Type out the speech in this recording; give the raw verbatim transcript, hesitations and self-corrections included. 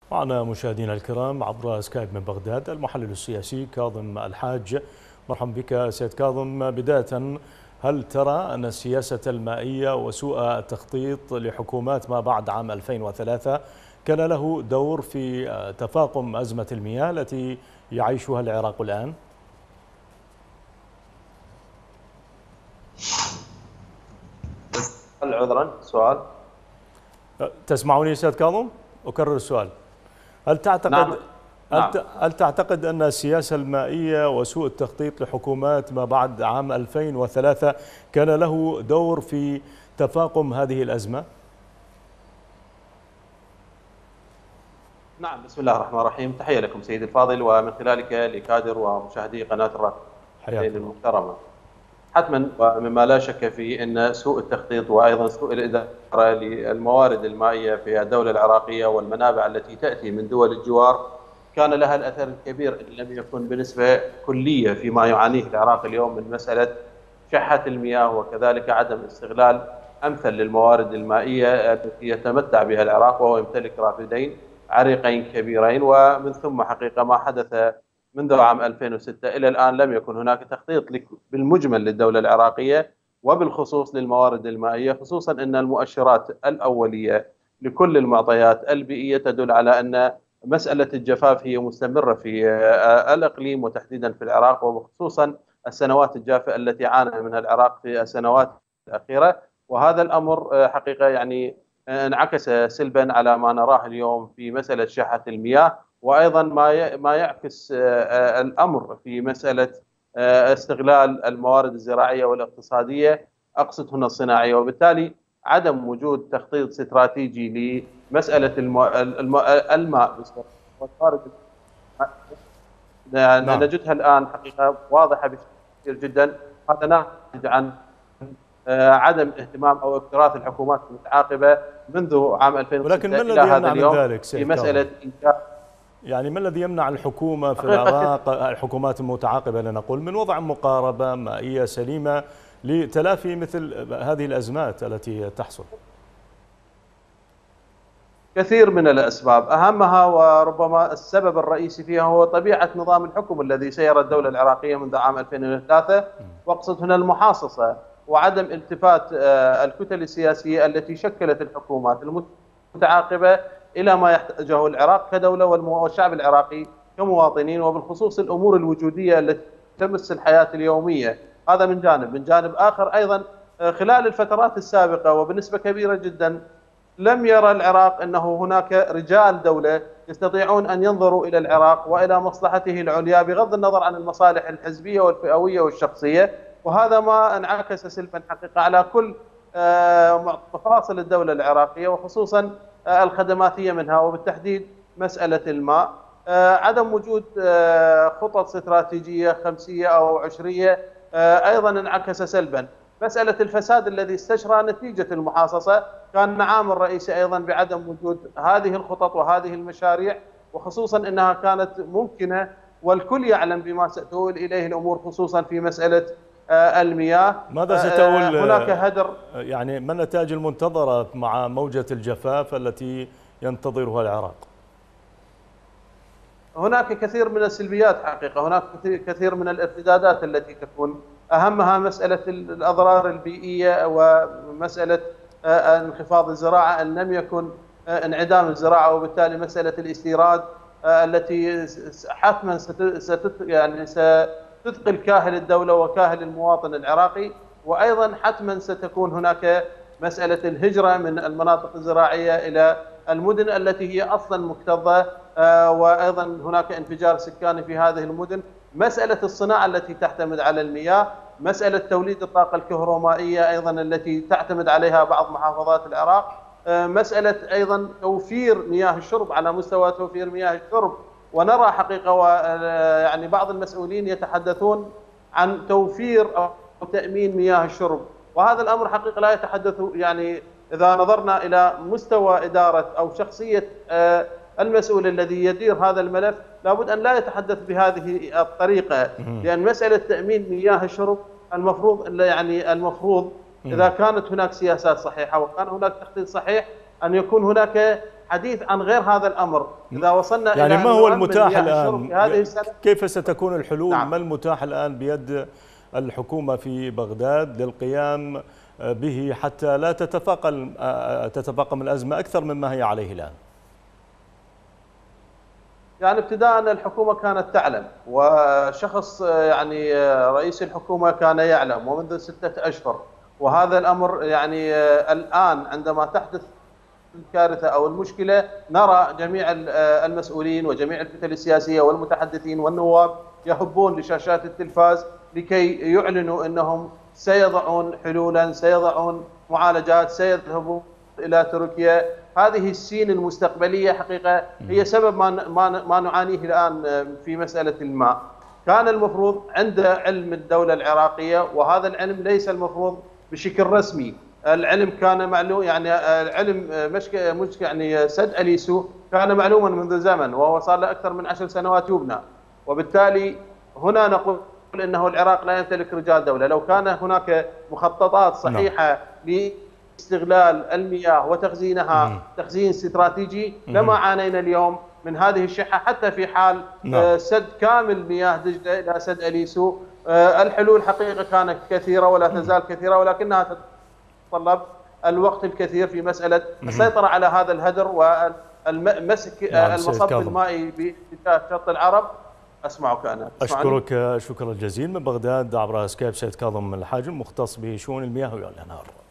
معنا مشاهدينا الكرام عبر سكايب من بغداد المحلل السياسي كاظم الحاج. مرحبا بك سيد كاظم. بداية، هل ترى أن السياسة المائية وسوء التخطيط لحكومات ما بعد عام ألفين وثلاثة كان له دور في تفاقم أزمة المياه التي يعيشها العراق الآن؟ عذرا سؤال. تسمعوني سيد كاظم؟ أكرر السؤال. هل تعتقد نعم. نعم. هل تعتقد أن السياسة المائية وسوء التخطيط لحكومات ما بعد عام ألفين وثلاثة كان له دور في تفاقم هذه الأزمة؟ نعم، بسم الله الرحمن الرحيم. تحية لكم سيدي الفاضل، ومن خلالك لكادر ومشاهدي قناة الرافدين المحترمة. حتما ومما لا شك فيه أن سوء التخطيط وأيضا سوء الإدارة للموارد المائية في الدولة العراقية والمنابع التي تأتي من دول الجوار كان لها الأثر الكبير إن لم يكن بنسبة كلية فيما يعانيه العراق اليوم من مسألة شحة المياه، وكذلك عدم استغلال أمثل للموارد المائية التي يتمتع بها العراق، وهو يمتلك رافدين عريقين كبيرين. ومن ثم حقيقة ما حدث منذ عام ألفين وستة إلى الآن لم يكن هناك تخطيط بالمجمل للدولة العراقية وبالخصوص للموارد المائية، خصوصا أن المؤشرات الأولية لكل المعطيات البيئية تدل على أن مسألة الجفاف هي مستمرة في الإقليم وتحديدا في العراق، وخصوصا السنوات الجافة التي عانى منها العراق في السنوات الأخيرة. وهذا الأمر حقيقة يعني انعكس سلبا على ما نراه اليوم في مسألة شحة المياه، وأيضا ما ما يعكس الأمر في مسألة استغلال الموارد الزراعية والاقتصادية، أقصد هنا الصناعية. وبالتالي عدم وجود تخطيط استراتيجي لمسألة المو... المو... الماء والموارد نعم. نجدها الآن حقيقة واضحة بشكل كبير جدا. هذا ناتج عن عدم اهتمام أو اكتراث الحكومات المتعاقبة منذ عام ألفين وستة ولكن ما إلى الذي هذا يمنع اليوم من ذلك في مسألة إنجاز؟ يعني ما الذي يمنع الحكومة في العراق، الحكومات المتعاقبة لنقول، من وضع مقاربة مائية سليمة لتلافي مثل هذه الأزمات التي تحصل؟ كثير من الأسباب، أهمها وربما السبب الرئيسي فيها هو طبيعة نظام الحكم الذي سير الدولة العراقية منذ عام ألفين وثلاثة، واقصد هنا المحاصصة وعدم التفات الكتل السياسية التي شكلت الحكومات المتعاقبة إلى ما يحتاجه العراق كدولة والشعب العراقي كمواطنين، وبالخصوص الأمور الوجودية التي تمس الحياة اليومية. هذا من جانب. من جانب آخر أيضا خلال الفترات السابقة وبنسبة كبيرة جدا لم يرى العراق أنه هناك رجال دولة يستطيعون أن ينظروا إلى العراق وإلى مصلحته العليا بغض النظر عن المصالح الحزبية والفئوية والشخصية. وهذا ما انعكس سلبا حقيقة على كل مفاصل الدولة العراقية، وخصوصا الخدماتية منها، وبالتحديد مسألة الماء. عدم وجود خطط استراتيجية خمسية أو عشرية أيضا انعكس سلبا. مسألة الفساد الذي استشرى نتيجة المحاصصة كان عامل رئيسي أيضا بعدم وجود هذه الخطط وهذه المشاريع، وخصوصا أنها كانت ممكنة والكل يعلم بما ستؤول إليه الأمور، خصوصا في مسألة المياه. ماذا ستؤول؟ هناك هدر. يعني ما النتائج المنتظرة مع موجة الجفاف التي ينتظرها العراق؟ هناك كثير من السلبيات حقيقة، هناك كثير من الارتدادات التي تكون، أهمها مسألة الأضرار البيئية ومسألة انخفاض الزراعة إن لم يكن انعدام الزراعة، وبالتالي مسألة الاستيراد التي حتما ست يعني ستثقل كاهل الدولة وكاهل المواطن العراقي. وأيضا حتما ستكون هناك مسألة الهجرة من المناطق الزراعية إلى المدن التي هي أصلا مكتظة، وأيضا هناك انفجار سكاني في هذه المدن. مسألة الصناعة التي تعتمد على المياه، مسألة توليد الطاقة الكهرومائية أيضا التي تعتمد عليها بعض محافظات العراق، مسألة أيضا توفير مياه الشرب على مستوى توفير مياه الشرب. ونرى حقيقة ويعني بعض المسؤولين يتحدثون عن توفير أو تأمين مياه الشرب، وهذا الأمر حقيقة لا يتحدث، يعني إذا نظرنا إلى مستوى إدارة أو شخصية المسؤول الذي يدير هذا الملف لابد أن لا يتحدث بهذه الطريقة، لأن مسألة تأمين مياه الشرب المفروض يعني المفروض إذا كانت هناك سياسات صحيحة وكان هناك تخطيط صحيح أن يكون هناك حديث عن غير هذا الأمر. إذا وصلنا يعني إلى ما هو المتاح الآن؟ هذه السنة كيف ستكون الحلول؟ نعم. ما المتاح الآن بيد الحكومة في بغداد للقيام به حتى لا تتفاقم تتفاقم الأزمة أكثر مما هي عليه الآن؟ يعني ابتداء الحكومة كانت تعلم، وشخص يعني رئيس الحكومة كان يعلم ومنذ ستة أشهر، وهذا الأمر يعني الآن عندما تحدث الكارثة أو المشكلة نرى جميع المسؤولين وجميع الفتل السياسية والمتحدثين والنواب يهبون لشاشات التلفاز لكي يعلنوا أنهم سيضعون حلولا، سيضعون معالجات، سيذهبون إلى تركيا. هذه السين المستقبلية حقيقة هي سبب ما ما نعانيه الآن في مسألة الماء. كان المفروض عند علم الدولة العراقية، وهذا العلم ليس المفروض بشكل رسمي. العلم كان معلوم، يعني علم مشك مشك يعني سد أليسو كان معلوما منذ زمن، وهو صار له أكثر من عشر سنوات يبنى، وبالتالي هنا نقول إنه العراق لا يمتلك رجال دولة. لو كان هناك مخططات صحيحة ل استغلال المياه وتخزينها مم. تخزين استراتيجي لما عانينا اليوم من هذه الشحة، حتى في حال نعم. سد كامل مياه دجلة إلى سد أليسو. الحلول حقيقة كانت كثيرة ولا تزال كثيرة، ولكنها تتطلب الوقت الكثير في مسألة السيطرة على هذا الهدر والمسك نعم. المصب المائي باتجاه شط العرب. أسمعك أنا. أشكرك شكرا جزيلا من بغداد عبر سكايب سيد كاظم الحاجم، مختص بشؤون المياه والأنهار.